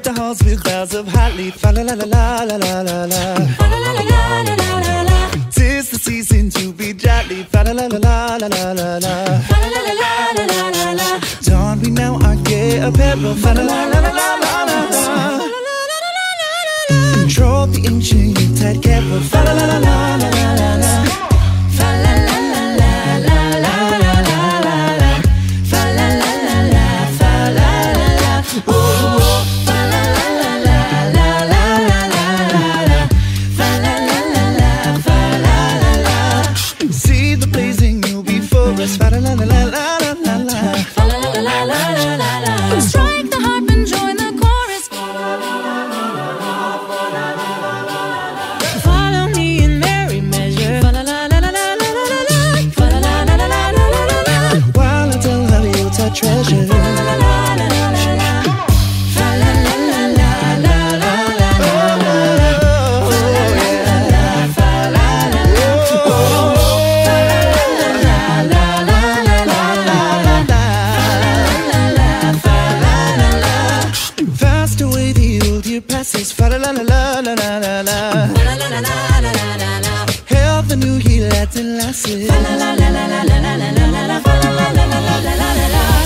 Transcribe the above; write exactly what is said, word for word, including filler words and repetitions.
the halls with bells of Hatley. Fa la la la la la la la la. Fa la la la la la la la la. Tis the season to be jolly. Fa la la la la la la la la. Fa la la la la la la la. Don we now our gay apparel. Fa la la la la la la la la. Control the ancient tide careful. Fa la la la la la la la. Fa la la la la la la la la la. Fa la la la la, fa la la la. Ooh, fa la la la la la la la la. Fa la la la la, fa la la la. See the blazing new before us. Fa la la la la la la la. Fa la la la la la la la. Strike the harp and join the chorus. Follow me in merry measure. Fa la la la la la la la la. Fa la la la la la la la la. While I tell how you touch treasure. Fa la la la la la la la. Fa la la la la la la la la. Fa la la la la, fa la la la. Oh, fa la la la la la la la la. Fa la la la, fa la la la. Fast away the old year passes. Fa la la la la la la la la. Fa la la la la la la la. Hail the new year, lads and lasses. Fa la la la la la la la la la. Fa la la la la la la la la.